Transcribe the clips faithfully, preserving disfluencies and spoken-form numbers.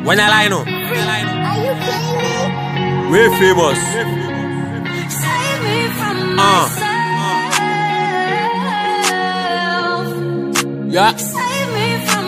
When I lie, no. Are you kidding me? We're famous. Save me from Uh. myself. Yeah. Save me from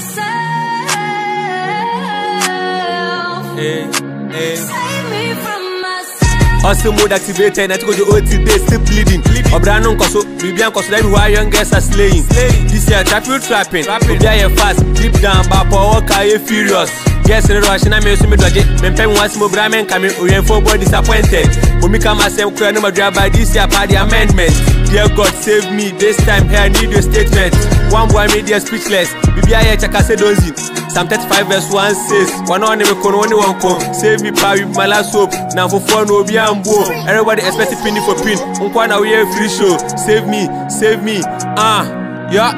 myself. Hey, hey. Save me from myself. Hustle mode activated, and I go to O T day, still bleeding. Obrano Koso, Bibian Koso, that why young girls are slaying. This year, traffic trapping, Bibia fast, deep down, but power car, furious. Yes, in the Russian, I'm using me dodgy. Men pen once more Bramen coming, we ain't for boy disappointed. When me come, I say, I'm crying, my drive by this year, party amendment. Dear God, save me, this time here, I need your statement. One boy made you speechless, Bibia, I say, dozy. Psalm thirty-five verse one says, one on the corner, only one come. Save me, power with my last hope. Now for fun, no be ambo. Everybody expect a penny for pin. Unkwana, we have free show. Save me, save me. Ah, uh, yeah.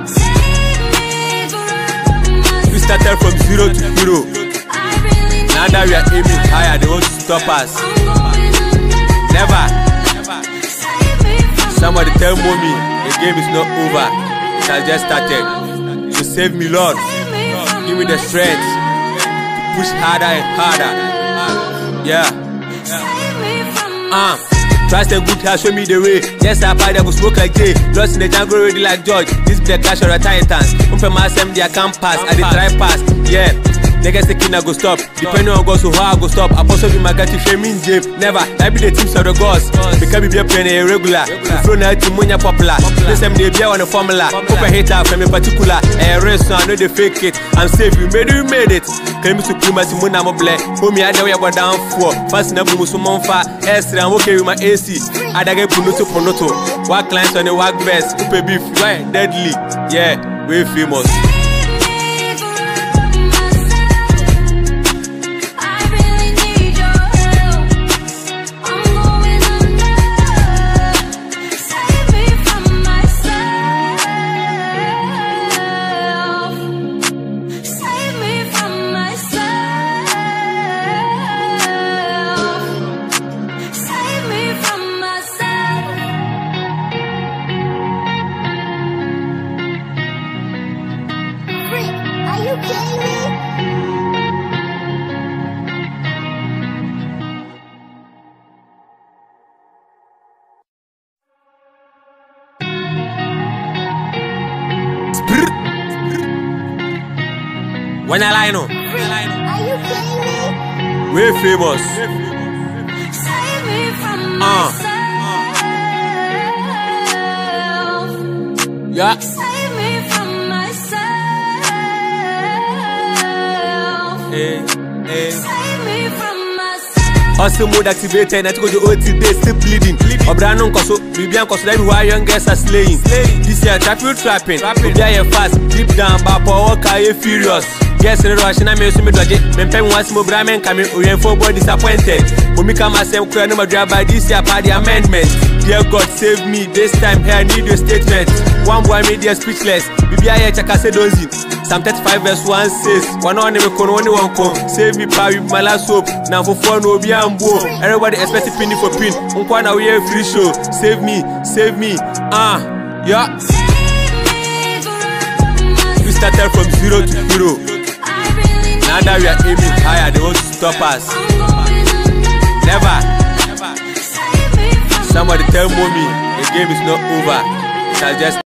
We started from zero to hero. Now that we are aiming higher, they want to stop us. Never. Somebody tell mommy, the game is not over. It has just started. So save me, Lord. Give me the strength to push harder and harder. Yeah. Ah. Uh, trust and good has show me the way. Yes, I fight, I go smoke like Jay. Lost in the jungle ready like George. This be the clash of the Titans. Umpe my assembly, I can't pass. I did try pass. Yeah. Niggas thinking I go stop. Depending on God, so how I go stop. I possibly my got to shame in jail. Never. I be the teams of the gods. Because we be playing irregular. The flow now to Munya popular. This time they be on the formula. Hope I hate out from a particular. A race, so I know they fake it. I'm safe. We made it, we made it. Claim to supremacy, Muna Mobile. Home me, I know we are down for. Fast enough, Musumonfa. Fa. Esther, I'm okay with my A C. I get Punoto Punoto. Work clients on the work vest. Upe beef. Why? Deadly. Yeah, we're famous. Are you kidding me? When I lie, no. Are you kidding me? We're famous. Save me from Uh. myself. Yeah. Save me from myself. Hey, hey. Save me from myself. Hustle mode activated, and I go to O T day, still bleeding. Obrano Koso, Bibian Koso, that why young girls are slaying. This year, traffic trapping, Bibia fast, deep down, but power car, furious. Yes, in the Russian, I'm using me dodgy. Men pen once more Bramen coming, we ain't for boy disappointed. When me come, I say, I'm crying, my drive by this year, party amendment. Dear God, save me, this time here, I need your statement. One boy made you speechless, Bibia, I say, dozy. Psalm thirty-five verse one says, one on the corner, only one come. Save me, power with my last hope. Now for fun, no be ambo. Everybody expect a penny for pin. Unkwana, we have free show. Save me, save me. Ah, uh, yeah. We started from zero to hero. Now that we are aiming higher, they want to stop us. Never. Somebody tell mommy, the game is not over. It has just